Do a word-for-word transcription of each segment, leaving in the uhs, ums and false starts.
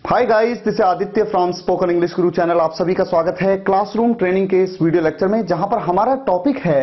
Hi guys, this is Aditya from spoken English Guru channel. आप सभी का स्वागत है क्लासरूम ट्रेनिंग के इस वीडियो लेक्चर में, जहां पर हमारा टॉपिक है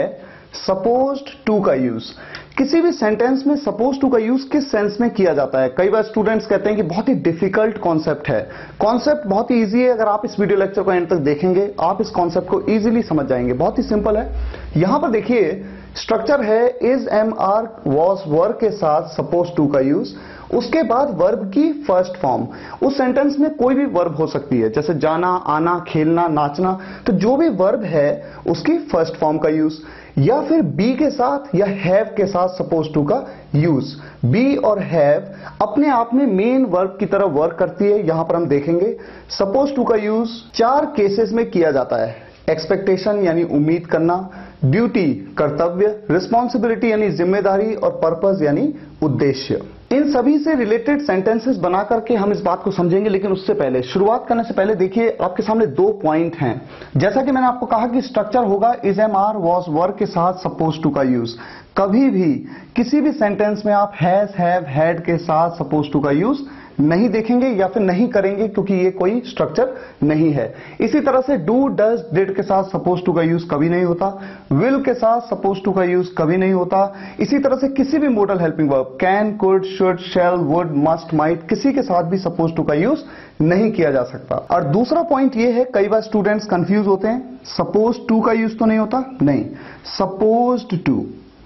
सपोज्ड टू का यूज। किसी भी सेंटेंस में सपोज टू का यूज किस सेंस में किया जाता है। कई बार स्टूडेंट्स कहते हैं कि बहुत ही डिफिकल्ट कॉन्सेप्ट है। कॉन्सेप्ट बहुत ही इजी है। अगर आप इस वीडियो लेक्चर को एंड तक देखेंगे आप इस कॉन्सेप्ट को इजीली समझ जाएंगे। बहुत ही सिंपल है। यहां पर देखिए स्ट्रक्चर है is am are was verb के साथ सपोज टू का यूज, उसके बाद वर्ब की फर्स्ट फॉर्म। उस सेंटेंस में कोई भी वर्ब हो सकती है, जैसे जाना, आना, खेलना, नाचना। तो जो भी वर्ब है उसकी फर्स्ट फॉर्म का यूज, या फिर बी के साथ या हैव के साथ सपोज टू का यूज। बी और हैव अपने आप में मेन वर्ब की तरह वर्क करती है। यहां पर हम देखेंगे सपोज टू का यूज चार केसेस में किया जाता है। एक्सपेक्टेशन यानी उम्मीद करना, ड्यूटी कर्तव्य, रिस्पॉन्सिबिलिटी यानी जिम्मेदारी, और पर्पस यानी उद्देश्य। इन सभी से रिलेटेड सेंटेंसेस बना करके हम इस बात को समझेंगे। लेकिन उससे पहले, शुरुआत करने से पहले देखिए आपके सामने दो पॉइंट हैं। जैसा कि मैंने आपको कहा कि स्ट्रक्चर होगा is am are was verb के साथ सपोज टू का यूज। कभी भी किसी भी सेंटेंस में आप हैज, हैव, हैड के साथ सपोज टू का यूज नहीं देखेंगे या फिर नहीं करेंगे, क्योंकि ये कोई स्ट्रक्चर नहीं है। इसी तरह से डू, डज, डिड के साथ सपोज टू का यूज कभी नहीं होता। विल के साथ सपोज टू का यूज कभी नहीं होता। इसी तरह से किसी भी model helping verb can, could, should, shall, would, must, might, किसी के साथ भी सपोज टू का यूज नहीं किया जा सकता। और दूसरा पॉइंट ये है, कई बार स्टूडेंट्स कंफ्यूज होते हैं, सपोज टू का यूज तो नहीं होता। नहीं, सपोज्ड टू,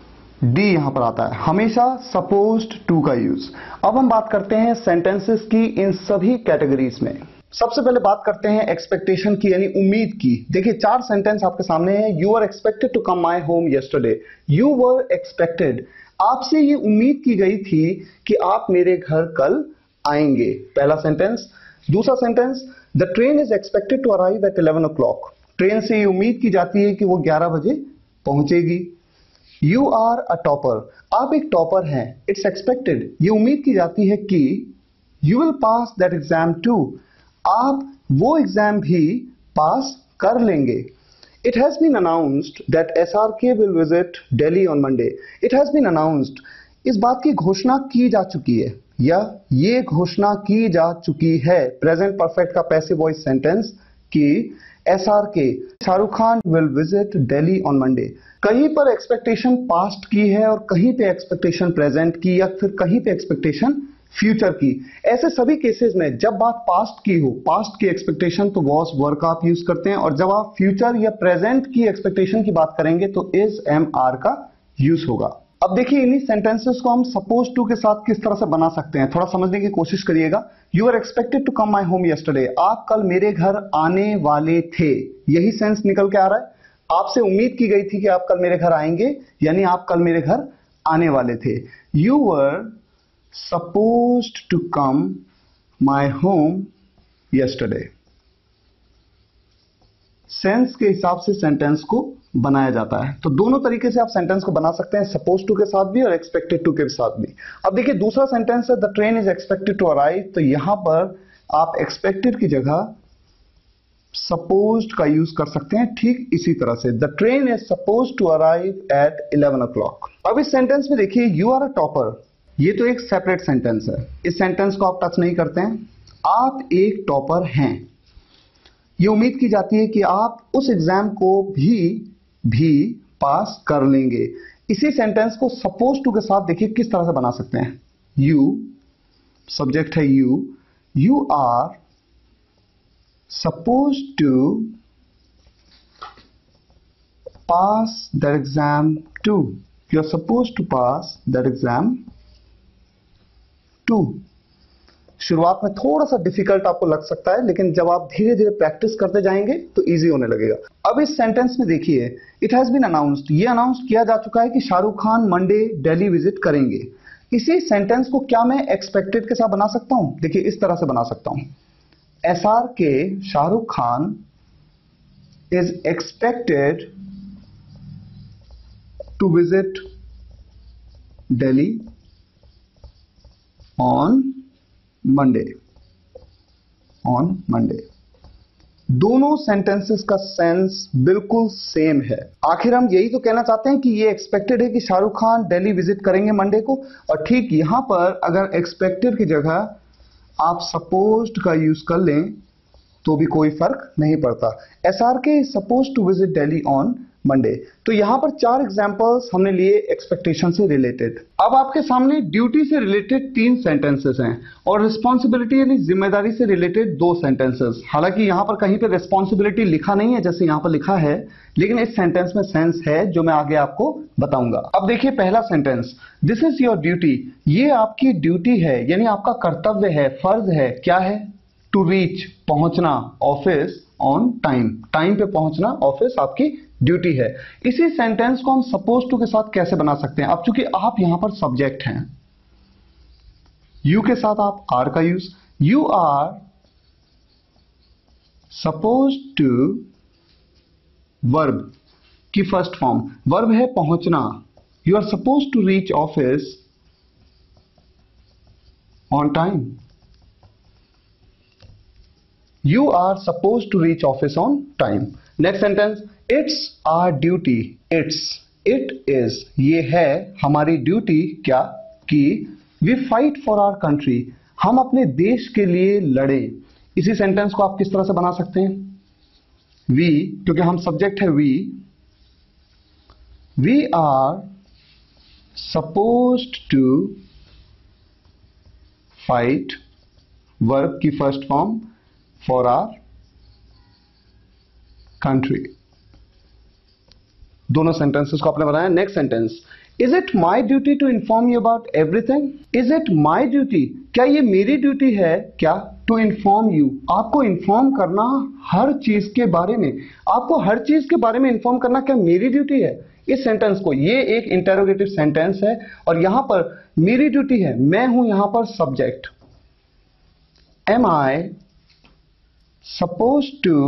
डी यहां पर आता है, हमेशा सपोज्ड टू का यूज। अब हम बात करते हैं सेंटेंसेस की इन सभी कैटेगरीज में। सबसे पहले बात करते हैं एक्सपेक्टेशन की यानी उम्मीद की। देखिए चार सेंटेंस आपके सामने है। You are expected to come my home yesterday. You were expected, आपसे ये उम्मीद की गई थी कि आप मेरे घर कल आएंगे, पहला सेंटेंस। दूसरा sentence, the train is expected to arrive at eleven o'clock. Train से ये उम्मीद की जाती है कि वो ग्यारह बजे पहुंचेगी। यू आर अ टॉपर, आप एक टॉपर हैं। इट्स एक्सपेक्टेड, ये उम्मीद की जाती है कि you will pass that exam too, आप वो एग्जाम भी पास कर लेंगे। It has been announced that S R K will visit Delhi on Monday. It has been announced, इस बात की घोषणा की जा चुकी है या ये घोषणा की जा चुकी है। प्रेजेंट परफेक्ट का पैसिव वॉइस सेंटेंस कि S R K, Shahrukh Khan will visit Delhi on Monday. कहीं पर एक्सपेक्टेशन पास्ट की है और कहीं पे एक्सपेक्टेशन प्रेजेंट की, या फिर कहीं पे एक्सपेक्टेशन फ्यूचर की। ऐसे सभी केसेस में जब बात पास्ट की हो, पास्ट की एक्सपेक्टेशन, तो वॉज वर्ब का आप यूज करते हैं। और जब आप फ्यूचर या प्रेजेंट की एक्सपेक्टेशन की बात करेंगे तो इज एम आर का यूज होगा। अब देखिए इन्हीं सेंटेंसेस को हम सपोज टू के साथ किस तरह से बना सकते हैं, थोड़ा समझने की कोशिश करिएगा। You are expected to come my home yesterday, आप कल मेरे घर आने वाले थे। यही सेंस निकल के आ रहा है। आपसे उम्मीद की गई थी कि आप कल मेरे घर आएंगे, यानी आप कल मेरे घर आने वाले थे। You were supposed to come my home yesterday. Sense के हिसाब से सेंटेंस को बनाया जाता है। तो दोनों तरीके से आप सेंटेंस को बना सकते हैं, सपोज टू के साथ भी और एक्सपेक्टेड टू के साथ भी। अब देखिए दूसरा सेंटेंस है the train is expected to arrive. तो यहां पर आप एक्सपेक्टेड की जगह सपोज्ड का यूज कर सकते हैं, ठीक इसी तरह से। The train is supposed to arrive at eleven o'clock. अब इस सेंटेंस में देखिए यू आर अ टॉपर, ये तो एक सेपरेट सेंटेंस है। इस सेंटेंस को आप टच नहीं करते हैं। आप एक टॉपर हैं, ये उम्मीद की जाती है कि आप उस एग्जाम को भी भी पास कर लेंगे। इसी सेंटेंस को सपोज टू के साथ देखिए किस तरह से बना सकते हैं। यू, सब्जेक्ट है you, you are supposed to pass that exam too. You are supposed to pass that exam too. शुरुआत में थोड़ा सा डिफिकल्ट आपको लग सकता है, लेकिन जब आप धीरे धीरे प्रैक्टिस करते जाएंगे तो इजी होने लगेगा। अब इस सेंटेंस में देखिए इट हैज बीन अनाउंस्ड, ये अनाउंस किया जा चुका है कि शाहरुख खान मंडे दिल्ली विजिट करेंगे। इसी सेंटेंस को क्या मैं एक्सपेक्टेड के साथ बना सकता हूं? देखिए इस तरह से बना सकता हूं। S R K, Shahrukh Khan is expected to visit Delhi on Monday, on Monday. दोनों सेंटेंसेस का सेंस बिल्कुल सेम है। आखिर हम यही तो कहना चाहते हैं कि ये एक्सपेक्टेड है कि शाहरुख खान दिल्ली विजिट करेंगे मंडे को, और ठीक यहां पर अगर एक्सपेक्टेड की जगह आप सपोज्ड का यूज कर लें तो भी कोई फर्क नहीं पड़ता। S R K is suppose to visit Delhi on Monday. तो यहां पर चार एग्जांपल्स हमने लिए एक्सपेक्टेशन से रिलेटेड। अब आपके सामने ड्यूटी से रिलेटेड तीन सेंटेंसेस हैं और रिस्पॉन्सिबिलिटी यानी जिम्मेदारी से रिलेटेड दो सेंटेंसेस। हालांकि यहां पर कहीं पे रिस्पॉन्सिबिलिटी लिखा नहीं है जैसे यहां पर लिखा है, लेकिन इस सेंटेंस में सेंस है जो मैं आगे आपको बताऊंगा। अब देखिए पहला sentence, this is your duty. ये आपकी ड्यूटी है यानी आपका कर्तव्य है, फर्ज है। क्या है? टू रीच, पहुंचना, ऑफिस ऑन टाइम, टाइम पे पहुंचना ऑफिस आपकी ड्यूटी है। इसी सेंटेंस को हम सपोज टू के साथ कैसे बना सकते हैं? अब चूंकि आप यहां पर सब्जेक्ट हैं, यू के साथ आप आर का use, you are suppose to, verb की फर्स्ट फॉर्म, वर्ब है पहुंचना, you are suppose to reach office on time. You are supposed to reach office on time. Next sentence, it's our duty. It's, it is, ये है हमारी duty. क्या? कि we fight for our country, हम अपने देश के लिए लड़े। इसी सेंटेंस को आप किस तरह से बना सकते हैं? we, क्योंकि हम सब्जेक्ट है we, we are supposed to fight, verb की first form, for our country। दोनों सेंटेंसेस को आपने बनाया। Next sentence, is it my duty to inform you about everything. Is it my duty, क्या ये मेरी ड्यूटी है? क्या? टू इन्फॉर्म यू, आपको इन्फॉर्म करना हर चीज के बारे में, आपको हर चीज के बारे में इन्फॉर्म करना क्या मेरी ड्यूटी है? इस सेंटेंस को, ये एक इंटेरोगेटिव सेंटेंस है और यहां पर मेरी ड्यूटी है, मैं हूं यहां पर subject. Am I supposed to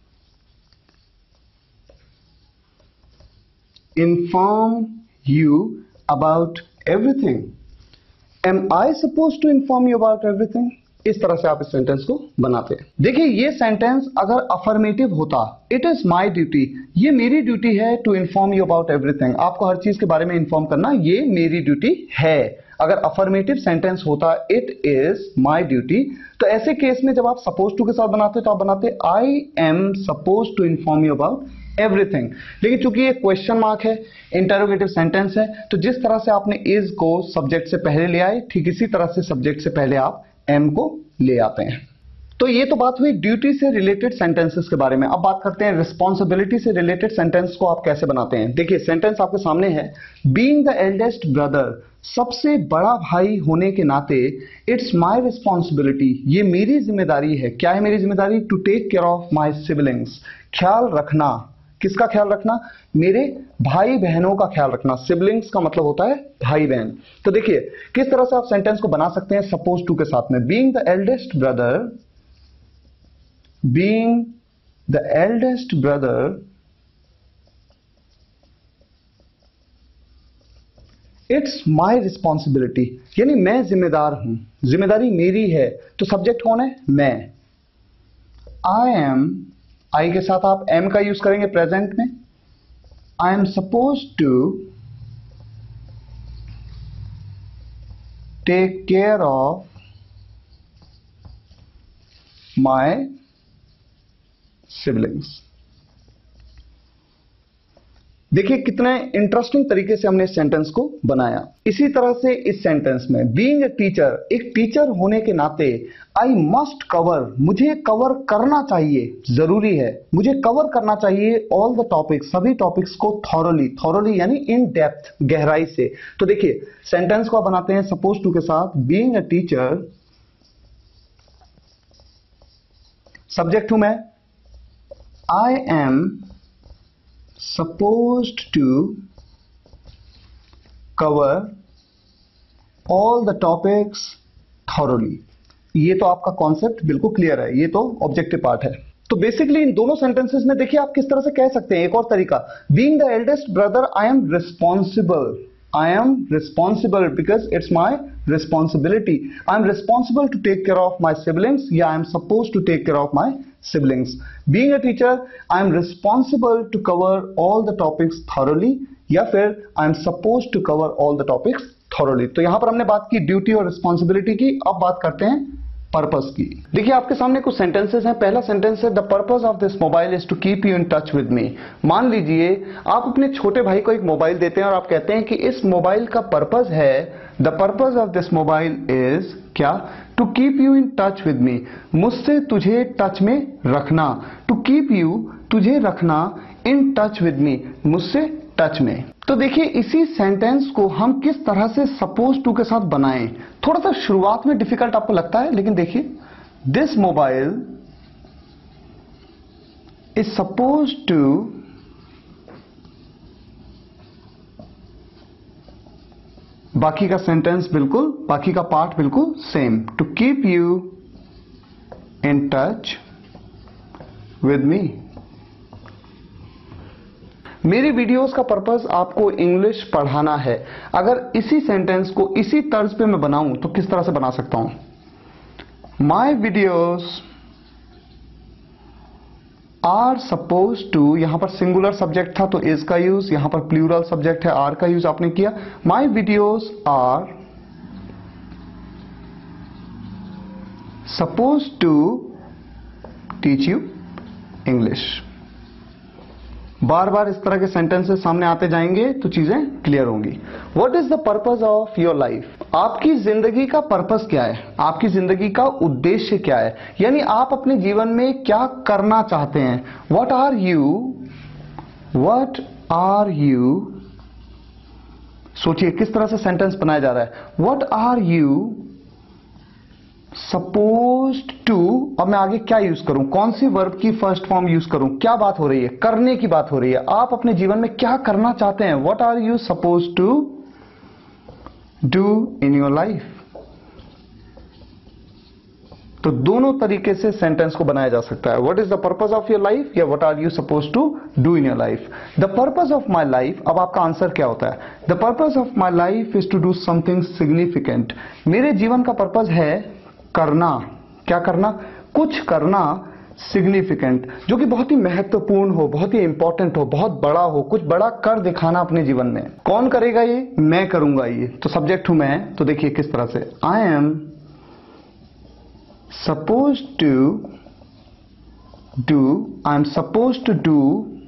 inform you about everything। Am I supposed to inform you about everything? इस तरह से आप इस सेंटेंस को बनाते हैं। देखिए ये सेंटेंस अगर अफर्मेटिव होता, इट इज माई ड्यूटी, ये मेरी ड्यूटी है to inform you about everything, आपको हर चीज के बारे में इन्फॉर्म करना ये मेरी ड्यूटी है। अगर अफर्मेटिव सेंटेंस होता इट इज माई ड्यूटी, तो ऐसे केस में जब आप सपोज टू के साथ बनाते तो आप बनाते I am suppose to inform you about everything. लेकिन चूंकि ये क्वेश्चन मार्क है, इंटरोगेटिव सेंटेंस है, तो जिस तरह से आपने इज को सब्जेक्ट से पहले ले आए, ठीक इसी तरह से सब्जेक्ट से पहले आप एम को ले आते हैं। तो ये तो बात हुई ड्यूटी से रिलेटेड सेंटेंसेस के बारे में। अब बात करते हैं रिस्पॉन्सिबिलिटी से रिलेटेड सेंटेंस को आप कैसे बनाते हैं। देखिए सेंटेंस आपके सामने है, बीइंग द एल्डेस्ट ब्रदर, सबसे बड़ा भाई होने के नाते, इट्स माई रिस्पॉन्सिबिलिटी, ये मेरी जिम्मेदारी है। क्या है मेरी जिम्मेदारी? To take care of my siblings, ख्याल रखना। किसका ख्याल रखना? मेरे भाई बहनों का ख्याल रखना। सिबलिंग्स का मतलब होता है भाई बहन। तो देखिए किस तरह से आप सेंटेंस को बना सकते हैं सपोज टू के साथ में। Being the eldest brother, being the eldest brother, it's my responsibility, यानी मैं जिम्मेदार हूं, जिम्मेदारी मेरी है। तो सब्जेक्ट कौन है? मैं। आई एम, आई के साथ आप एम का यूज करेंगे प्रेजेंट में। I am suppose to take care of my siblings. देखिए कितने इंटरेस्टिंग तरीके से हमने इस सेंटेंस को बनाया। इसी तरह से इस सेंटेंस में बीइंग ए टीचर, एक टीचर होने के नाते, आई मस्ट कवर, मुझे कवर करना चाहिए, जरूरी है, मुझे कवर करना चाहिए ऑल द टॉपिक्स, सभी टॉपिक्स को थॉरोली, थॉरोली यानी इन डेप्थ, गहराई से। तो देखिए सेंटेंस को आप बनाते हैं सपोज टू के साथ, बीइंग ए टीचर, सब्जेक्ट हूं मैं, I am supposed to cover all the topics thoroughly। ये तो आपका कॉन्सेप्ट बिल्कुल क्लियर है, ये तो ऑब्जेक्टिव पार्ट है। तो बेसिकली इन दोनों सेंटेंसेस में देखिए आप किस तरह से कह सकते हैं। एक और तरीका, being the eldest brother, I am responsible, I am responsible because it's my responsibility. I am responsible to take care of my siblings. Yeah, I am supposed to take care of my siblings. Being a teacher, I am responsible to cover all the topics thoroughly. या फिर I am supposed to cover all the topics thoroughly. तो यहां पर हमने बात की duty और responsibility की। अब बात करते हैं पर्पस की। देखिए आपके सामने कुछ सेंटेंसेस हैं। पहला सेंटेंस है the purpose of this mobile is to keep you in touch with me. मान लीजिए आप अपने छोटे भाई को एक मोबाइल देते हैं और आप कहते हैं कि इस मोबाइल का पर्पस है, the purpose of this mobile is क्या, to keep you in touch with me, मुझसे तुझे टच में रखना। टू कीप यू, तुझे रखना, इन टच विद मी, मुझसे टच में। तो देखिए इसी सेंटेंस को हम किस तरह से सपोज टू के साथ बनाएं। थोड़ा सा शुरुआत में डिफिकल्ट आपको लगता है, लेकिन देखिए this mobile is suppose to बाकी का सेंटेंस बिल्कुल, बाकी का पार्ट बिल्कुल same, to keep you in touch with me. मेरी वीडियोस का पर्पस आपको इंग्लिश पढ़ाना है। अगर इसी सेंटेंस को इसी तर्ज पे मैं बनाऊं तो किस तरह से बना सकता हूं, my videos are suppose to, यहां पर सिंगुलर सब्जेक्ट था तो इज का यूज, यहां पर प्लूरल सब्जेक्ट है आर का यूज आपने किया। My videos are suppose to teach you English. बार बार इस तरह के सेंटेंसेस सामने आते जाएंगे तो चीजें क्लियर होंगी। What is the purpose of your life, आपकी जिंदगी का पर्पस क्या है, आपकी जिंदगी का उद्देश्य क्या है, यानी आप अपने जीवन में क्या करना चाहते हैं। What are you, what are you, सोचिए किस तरह से सेंटेंस बनाया जा रहा है। What are you supposed to, अब मैं आगे क्या यूज करूं, कौन सी वर्ब की फर्स्ट फॉर्म यूज करूं, क्या बात हो रही है, करने की बात हो रही है। आप अपने जीवन में क्या करना चाहते हैं। What are you suppose to do in your life. तो दोनों तरीके से सेंटेंस को बनाया जा सकता है। What is the purpose of your life या what are you suppose to do in your life. The purpose of my life, अब आपका आंसर क्या होता है। The purpose of my life is to do something significant. मेरे जीवन का purpose है करना, क्या करना, कुछ करना सिग्निफिकेंट, जो कि बहुत ही महत्वपूर्ण हो, बहुत ही इंपॉर्टेंट हो, बहुत बड़ा हो, कुछ बड़ा कर दिखाना अपने जीवन में। कौन करेगा ये, मैं करूंगा ये, तो सब्जेक्ट हूं मैं। तो देखिए किस तरह से, I am suppose to do, I am suppose to do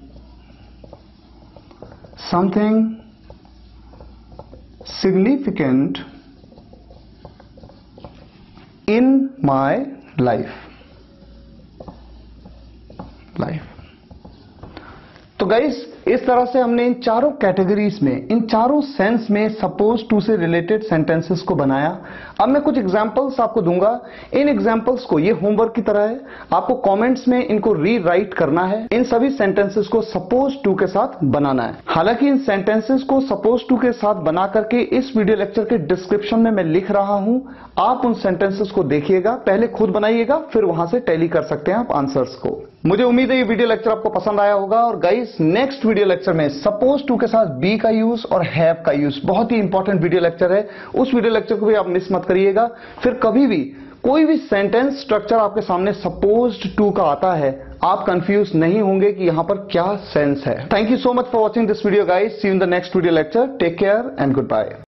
something significant in my life life तो गाइस इस तरह से हमने इन चारों कैटेगरीज में, इन चारों सेंस में सपोज टू से रिलेटेड सेंटेंसेस को बनाया। अब मैं कुछ एग्जांपल्स आपको दूंगा। इन एग्जांपल्स को, ये होमवर्क की तरह है, आपको कमेंट्स में इनको रीराइट करना है। इन सभी सेंटेंसेस को सपोज टू के साथ बनाना है। हालांकि इन सेंटेंसेस को सपोज टू के साथ बना करके इस वीडियो लेक्चर के डिस्क्रिप्शन में मैं लिख रहा हूं, आप उन सेंटेंसेस को देखिएगा, पहले खुद बनाइएगा, फिर वहां से टैली कर सकते हैं आप आंसर्स को। मुझे उम्मीद है ये वीडियो लेक्चर आपको पसंद आया होगा। और गाइस नेक्स्ट वीडियो लेक्चर में सपोज टू के साथ बी का यूज और हैव का यूज, बहुत ही इंपॉर्टेंट वीडियो लेक्चर है, उस वीडियो लेक्चर को भी आप मिस मत करिएगा। फिर कभी भी कोई भी सेंटेंस स्ट्रक्चर आपके सामने सपोज्ड टू का आता है, आप कंफ्यूज नहीं होंगे कि यहां पर क्या सेंस है। Thank you so much for watching this video guys, see you in the next video lecture, take care and good bye.